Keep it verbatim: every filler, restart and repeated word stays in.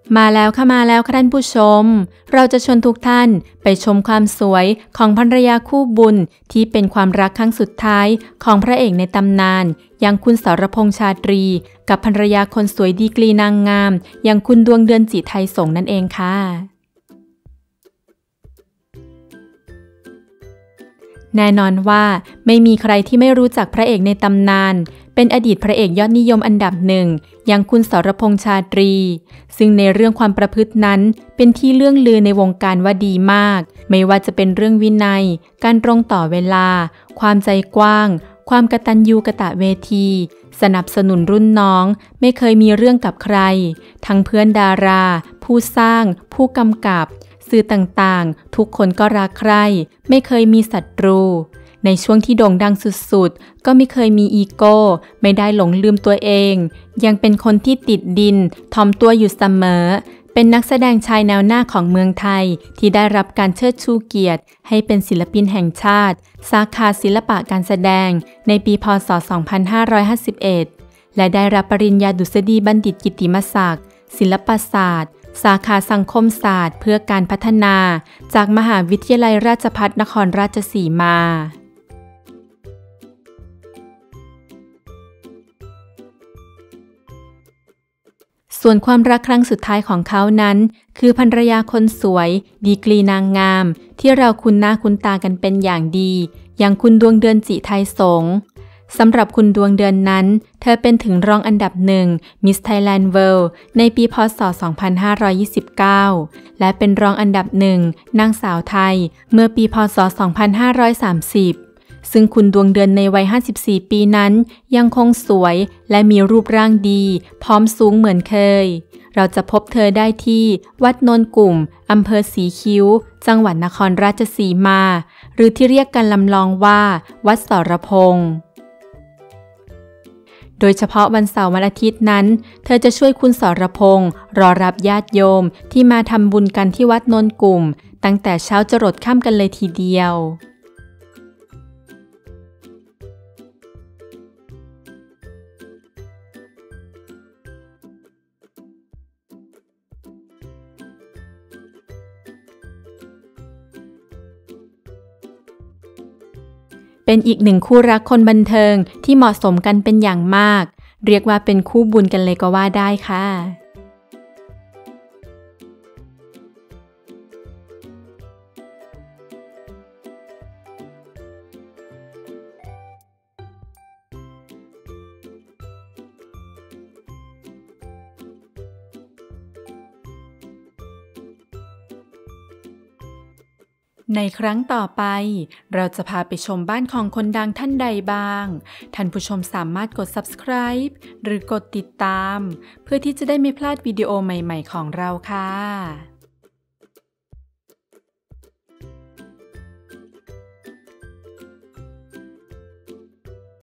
มาแล้วค่ะมาแล้วค่ะท่านผู้ชมเราจะชวนทุกท่านไปชมความสวยของภรรยาคู่บุญที่เป็นความรักครั้งสุดท้ายของพระเอกในตำนานอย่างคุณสรพงษ์ชาตรีกับภรรยาคนสวยดีกรีนางงามอย่างคุณดวงเดือนจิไทยสงฆ์นั่นเองค่ะแน่นอนว่าไม่มีใครที่ไม่รู้จักพระเอกในตำนานเป็นอดีตพระเอกยอดนิยมอันดับหนึ่งอย่างคุณสรพงษ์ชาตรีซึ่งในเรื่องความประพฤตินั้นเป็นที่เลื่องลือในวงการว่าดีมากไม่ว่าจะเป็นเรื่องวินัยการตรงต่อเวลาความใจกว้างความกตัญญูกตเวทีสนับสนุนรุ่นน้องไม่เคยมีเรื่องกับใครทั้งเพื่อนดาราผู้สร้างผู้กำกับสื่อต่างๆทุกคนก็รักใคร่ไม่เคยมีศัตรูในช่วงที่โด่งดังสุดๆก็ไม่เคยมีอีโก้ไม่ได้หลงลืมตัวเองยังเป็นคนที่ติดดินถ่อมตัวอยู่เสมอเป็นนักแสดงชายแนวหน้าของเมืองไทยที่ได้รับการเชิดชูเกียรติให้เป็นศิลปินแห่งชาติสาขาศิลปะการแสดงในปีพ.ศ. สองพันห้าร้อยห้าสิบเอ็ดและได้รับปริญญาดุษฎีบัณฑิตกิตติมศักดิ์ศิลปศาสตร์สาขาสังคมศาสตร์เพื่อการพัฒนาจากมหาวิทยาลัยราชภัฏนครราชสีมาส่วนความรักครั้งสุดท้ายของเขานั้นคือภรรยาคนสวยดีกรีนางงามที่เราคุ้นหน้าคุ้นตากันเป็นอย่างดีอย่างคุณดวงเดือนจิไทยสงฆ์สำหรับคุณดวงเดือนนั้นเธอเป็นถึงรองอันดับหนึ่ง Miss Thailand World ในปีพ.ศ. สองพันห้าร้อยยี่สิบเก้าและเป็นรองอันดับหนึ่งนางสาวไทยเมื่อปีพ.ศ. สองพันห้าร้อยสามสิบซึ่งคุณดวงเดือนในวัยห้าสิบสี่ปีนั้นยังคงสวยและมีรูปร่างดีพร้อมสูงเหมือนเคยเราจะพบเธอได้ที่วัดโนนกลุ่มอำเภอสีคิ้วจังหวัดนครราชสีมาหรือที่เรียกกันลำลองว่าวัดสรพงษ์โดยเฉพาะวันเสาร์วันอาทิตย์นั้นเธอจะช่วยคุณสรพงษ์รอรับญาติโยมที่มาทำบุญกันที่วัดโนนกลุ่มตั้งแต่เช้าจรดค่ำกันเลยทีเดียวเป็นอีกหนึ่งคู่รักคนบันเทิงที่เหมาะสมกันเป็นอย่างมากเรียกว่าเป็นคู่บุญกันเลยก็ว่าได้ค่ะในครั้งต่อไปเราจะพาไปชมบ้านของคนดังท่านใดบ้างท่านผู้ชมสามารถกด ซับสไครบ์ หรือกดติดตามเพื่อที่จะได้ไม่พลาดวิดีโอใหม่ๆของเราค่ะ